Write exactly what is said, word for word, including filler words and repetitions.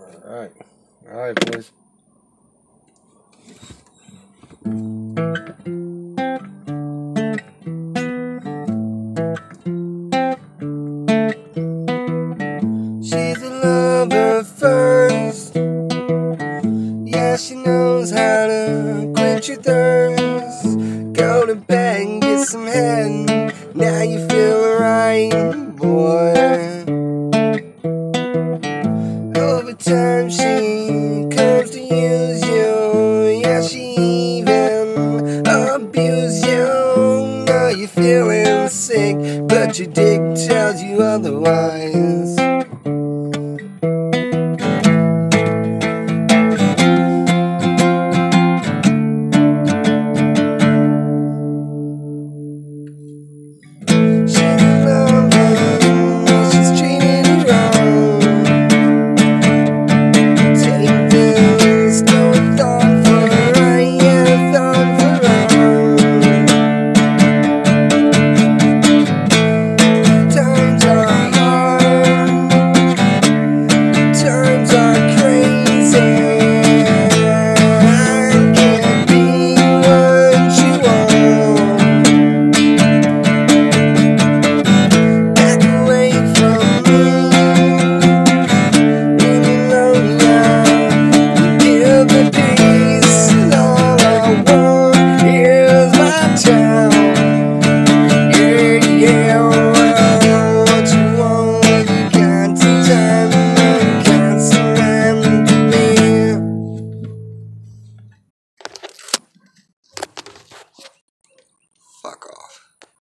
Alright. Alright, boys. She's a lover first. Yeah, she knows how to quench your thirst. Go to bed and get some head. Now you feel right, boy. Over time she comes to use you. Yeah, she even abuse you. Now you're feeling sick, but your dick tells you otherwise.